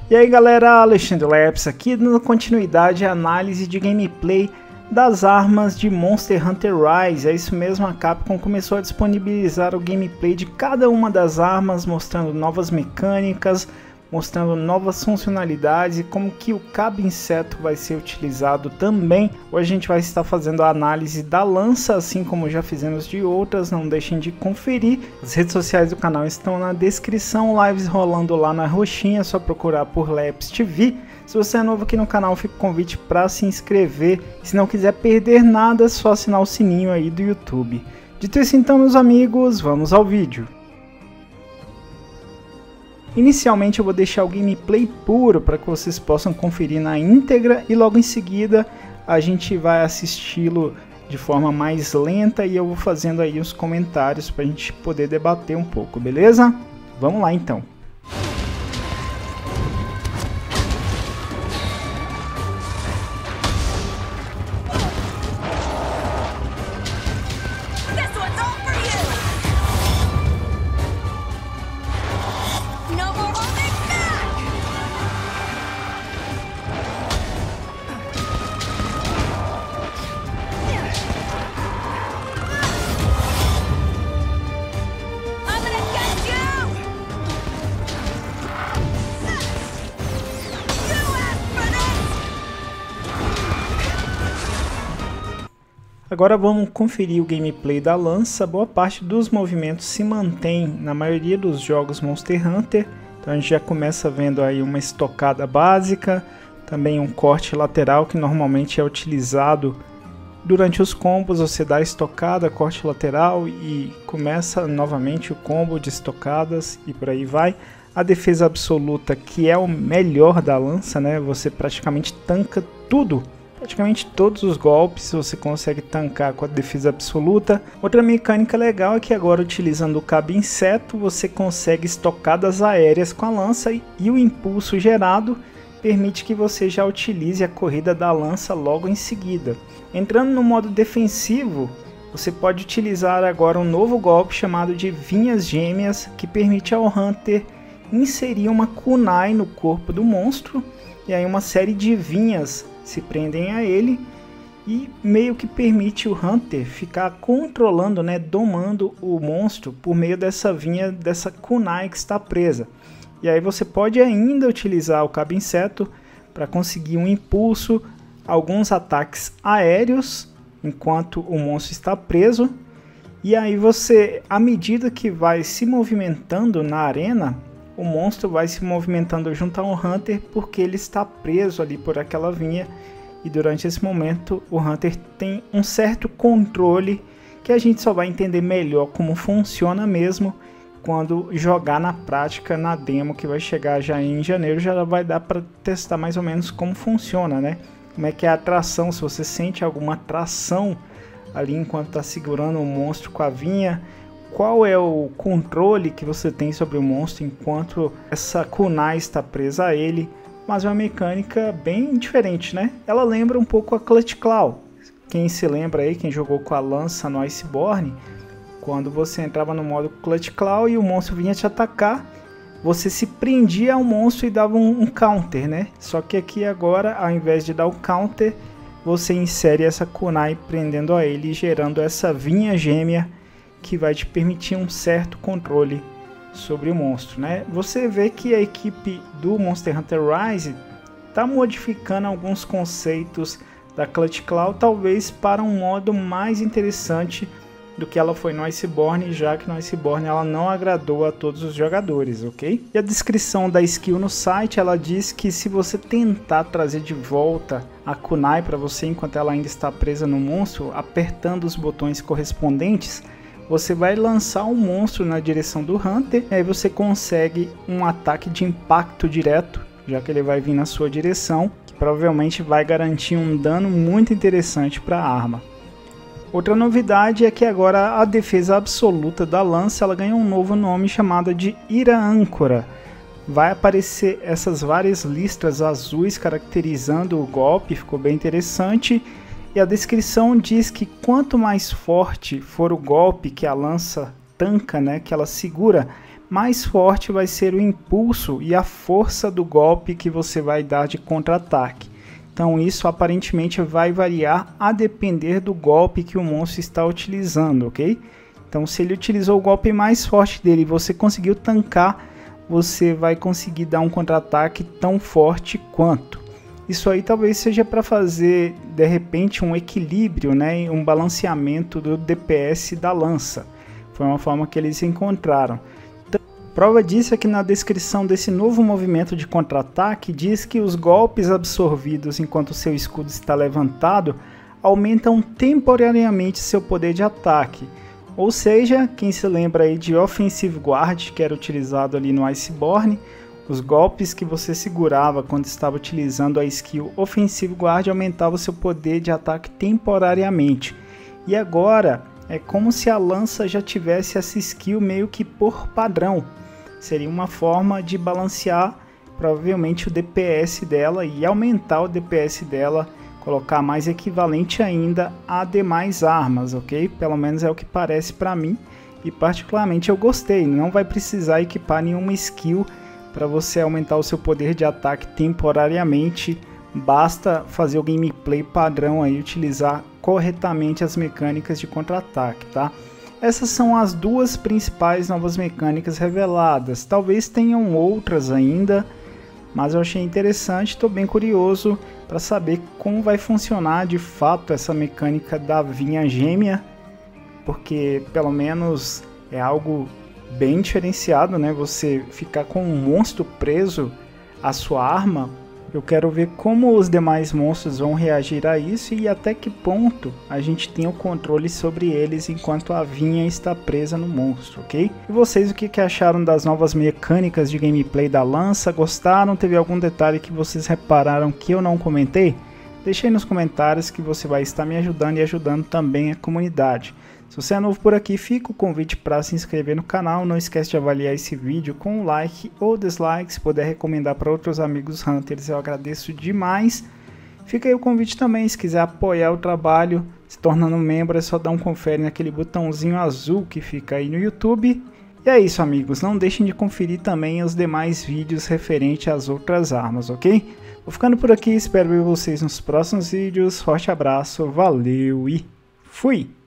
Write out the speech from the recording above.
E aí galera, Alexandre Leps aqui dando continuidade à análise de gameplay das armas de Monster Hunter Rise. É isso mesmo, a Capcom começou a disponibilizar o gameplay de cada uma das armas, mostrando novas mecânicas, mostrando novas funcionalidades e como que o cabo inseto vai ser utilizado também. Hoje a gente vai estar fazendo a análise da lança, assim como já fizemos de outras, não deixem de conferir. As redes sociais do canal estão na descrição, lives rolando lá na roxinha, é só procurar por Leps TV. Se você é novo aqui no canal, fica o convite para se inscrever. Se não quiser perder nada, é só assinar o sininho aí do YouTube. Dito isso então, meus amigos, vamos ao vídeo. Inicialmente eu vou deixar o gameplay puro para que vocês possam conferir na íntegra e logo em seguida a gente vai assisti-lo de forma mais lenta e eu vou fazendo aí os comentários para a gente poder debater um pouco, beleza? Vamos lá então. Agora vamos conferir o gameplay da lança. Boa parte dos movimentos se mantém na maioria dos jogos Monster Hunter. Então a gente já começa vendo aí uma estocada básica, também um corte lateral que normalmente é utilizado durante os combos. Você dá a estocada, corte lateral e começa novamente o combo de estocadas e por aí vai. A defesa absoluta, que é o melhor da lança, né? Você praticamente tanca tudo. Praticamente todos os golpes você consegue tancar com a defesa absoluta. Outra mecânica legal é que agora, utilizando o cabo inseto, você consegue estocadas aéreas com a lança e o impulso gerado permite que você já utilize a corrida da lança logo em seguida. Entrando no modo defensivo, você pode utilizar agora um novo golpe chamado de Vinhas Gêmeas, que permite ao Hunter inserir uma kunai no corpo do monstro e aí uma série de vinhas se prendem a ele e meio que permite o Hunter ficar controlando, né, domando o monstro por meio dessa vinha, dessa kunai que está presa. E aí você pode ainda utilizar o cabo inseto para conseguir um impulso, alguns ataques aéreos enquanto o monstro está preso. E aí você, à medida que vai se movimentando na arena, o monstro vai se movimentando junto ao Hunter porque ele está preso ali por aquela vinha e durante esse momento o Hunter tem um certo controle que a gente só vai entender melhor como funciona mesmo quando jogar na prática na demo que vai chegar já em janeiro. Já vai dar para testar mais ou menos como funciona, né? Como é que é a tração, se você sente alguma tração ali enquanto está segurando o monstro com a vinha. Qual é o controle que você tem sobre o monstro enquanto essa kunai está presa a ele, mas é uma mecânica bem diferente, né? Ela lembra um pouco a Clutch Claw. Quem se lembra aí, quem jogou com a lança no Iceborne, quando você entrava no modo Clutch Claw e o monstro vinha te atacar, você se prendia ao monstro e dava um counter, né? Só que aqui agora, ao invés de dar o counter, você insere essa kunai prendendo a ele, gerando essa vinha gêmea que vai te permitir um certo controle sobre o monstro, né? Você vê que a equipe do Monster Hunter Rise está modificando alguns conceitos da Clutch Claw, talvez para um modo mais interessante do que ela foi no Iceborne, já que no Iceborne ela não agradou a todos os jogadores, ok? E a descrição da skill no site, ela diz que se você tentar trazer de volta a kunai para você enquanto ela ainda está presa no monstro, apertando os botões correspondentes, você vai lançar um monstro na direção do Hunter e aí você consegue um ataque de impacto direto, já que ele vai vir na sua direção, que provavelmente vai garantir um dano muito interessante para a arma. Outra novidade é que agora a defesa absoluta da lança ela ganha um novo nome chamado de Ira Âncora. Vai aparecer essas várias listras azuis caracterizando o golpe, ficou bem interessante. E a descrição diz que quanto mais forte for o golpe que a lança tanca, né, que ela segura, mais forte vai ser o impulso e a força do golpe que você vai dar de contra-ataque. Então isso aparentemente vai variar a depender do golpe que o monstro está utilizando, ok? Então se ele utilizou o golpe mais forte dele e você conseguiu tancar, você vai conseguir dar um contra-ataque tão forte quanto. Isso aí talvez seja para fazer de repente um equilíbrio, né, um balanceamento do DPS da lança. Foi uma forma que eles encontraram. Prova disso é que na descrição desse novo movimento de contra-ataque diz que os golpes absorvidos enquanto seu escudo está levantado aumentam temporariamente seu poder de ataque. Ou seja, quem se lembra aí de Offensive Guard, que era utilizado ali no Iceborne, os golpes que você segurava quando estava utilizando a skill Offensive Guard aumentavam seu poder de ataque temporariamente. E agora é como se a lança já tivesse essa skill meio que por padrão. Seria uma forma de balancear provavelmente o DPS dela e aumentar o DPS dela, colocar mais equivalente ainda a demais armas, ok? Pelo menos é o que parece para mim e particularmente eu gostei. Não vai precisar equipar nenhuma skill para você aumentar o seu poder de ataque temporariamente. Basta fazer o gameplay padrão aí, utilizar corretamente as mecânicas de contra-ataque, tá? Essas são as duas principais novas mecânicas reveladas. Talvez tenham outras ainda, mas eu achei interessante, estou bem curioso para saber como vai funcionar de fato essa mecânica da vinha gêmea, porque pelo menos é algo bem diferenciado, né? Você ficar com um monstro preso à sua arma. Eu quero ver como os demais monstros vão reagir a isso e até que ponto a gente tem o controle sobre eles enquanto a vinha está presa no monstro, ok? E vocês, o que acharam das novas mecânicas de gameplay da lança? Gostaram? Teve algum detalhe que vocês repararam que eu não comentei? Deixe aí nos comentários que você vai estar me ajudando e ajudando também a comunidade. Se você é novo por aqui, fica o convite para se inscrever no canal. Não esquece de avaliar esse vídeo com um like ou dislike. Se puder recomendar para outros amigos Hunters, eu agradeço demais. Fica aí o convite também, se quiser apoiar o trabalho, se tornando membro, é só dar um confere naquele botãozinho azul que fica aí no YouTube. E é isso, amigos. Não deixem de conferir também os demais vídeos referentes às outras armas, ok? Vou ficando por aqui, espero ver vocês nos próximos vídeos. Forte abraço, valeu e fui!